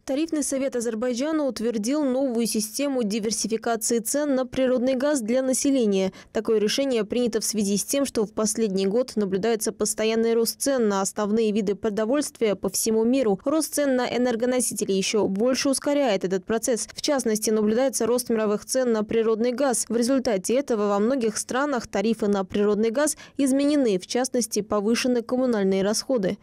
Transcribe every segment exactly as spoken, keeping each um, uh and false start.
Тарифный совет Азербайджана утвердил новую систему диверсификации цен на природный газ для населения. Такое решение принято в связи с тем, что в последний год наблюдается постоянный рост цен на основные виды продовольствия по всему миру. Рост цен на энергоносители еще больше ускоряет этот процесс. В частности, наблюдается рост мировых цен на природный газ. В результате этого во многих странах тарифы на природный газ изменены, в частности, повышены коммунальные расходы.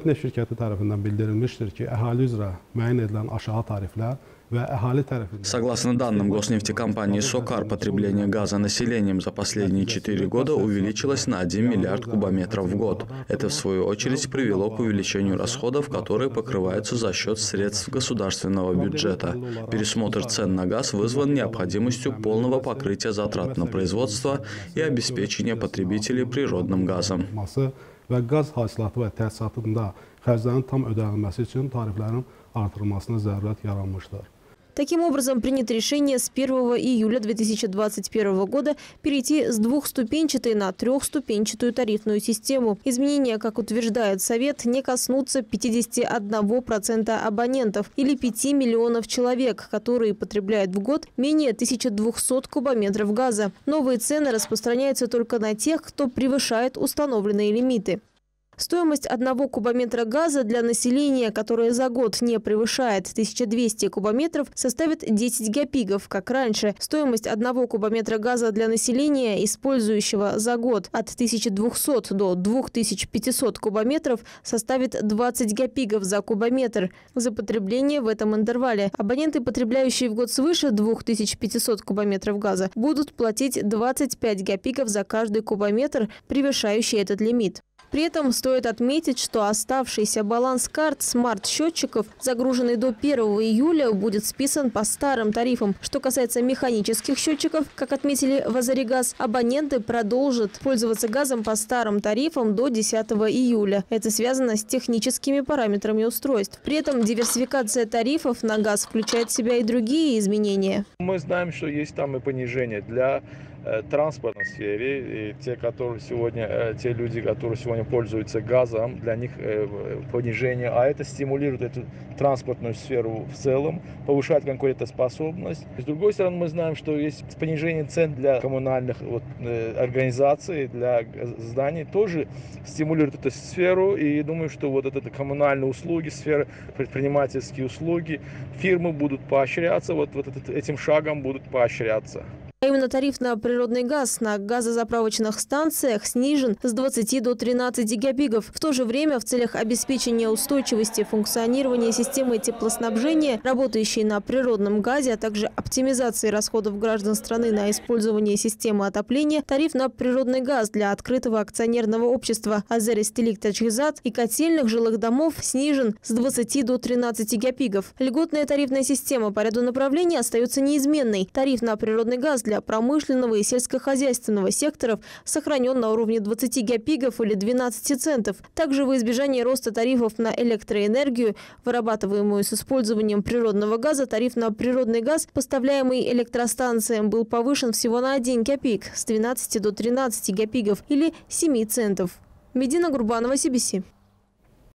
Согласно данным госнефтекомпании «Сокар», потребление газа населением за последние четыре года увеличилось на один миллиард кубометров в год. Это, в свою очередь, привело к увеличению расходов, которые покрываются за счет средств государственного бюджета. Пересмотр цен на газ вызван необходимостью полного покрытия затрат на производство и обеспечения потребителей природным газом. və qaz hasilatı və təsisatında xərclərin tam ödənilməsi üçün tariflərin artırılmasına zərurət yaranmışdır. Таким образом, принято решение с первого июля две тысячи двадцать первого года перейти с двухступенчатой на трехступенчатую тарифную систему. Изменения, как утверждает Совет, не коснутся пятидесяти одного процента абонентов или пяти миллионов человек, которые потребляют в год менее тысячи двухсот кубометров газа. Новые цены распространяются только на тех, кто превышает установленные лимиты. Стоимость одного кубометра газа для населения, которое за год не превышает тысячу двести кубометров, составит десять гапигов, как раньше. Стоимость одного кубометра газа для населения, использующего за год от тысячи двухсот до двух тысяч пятисот кубометров, составит двадцать гапигов за кубометр. За потребление в этом интервале абоненты, потребляющие в год свыше двух тысяч пятисот кубометров газа, будут платить двадцать пять гапигов за каждый кубометр, превышающий этот лимит. При этом стоит отметить, что оставшийся баланс карт смарт-счетчиков, загруженный до первого июля, будет списан по старым тарифам. Что касается механических счетчиков, как отметили в Азеригаз, абоненты продолжат пользоваться газом по старым тарифам до десятого июля. Это связано с техническими параметрами устройств. При этом диверсификация тарифов на газ включает в себя и другие изменения. Мы знаем, что есть там и понижение для транспортной сфере, и те, которые сегодня, те люди, которые сегодня пользуются газом, для них понижение, а это стимулирует эту транспортную сферу в целом, повышает конкурентоспособность. С другой стороны, мы знаем, что есть понижение цен для коммунальных вот, организаций, для зданий, тоже стимулирует эту сферу, и думаю, что вот это коммунальные услуги, сфера предпринимательские услуги, фирмы будут поощряться, вот, вот этим шагом будут поощряться. А именно тариф на природный газ на газозаправочных станциях снижен с двадцати до тринадцати гапигов. В то же время в целях обеспечения устойчивости функционирования системы теплоснабжения, работающей на природном газе, а также оптимизации расходов граждан страны на использование системы отопления, тариф на природный газ для открытого акционерного общества «Азерестелик-Таджгизат» и котельных жилых домов снижен с двадцати до тринадцати гапигов. Льготная тарифная система по ряду направлений остается неизменной. Тариф на природный газ для для промышленного и сельскохозяйственного секторов сохранен на уровне двадцати гапигов или двенадцати центов. Также во избежание роста тарифов на электроэнергию, вырабатываемую с использованием природного газа, тариф на природный газ, поставляемый электростанциям, был повышен всего на один гапиг с двенадцати до тринадцати гапигов или семи центов. Медина Гурбанова, си би си.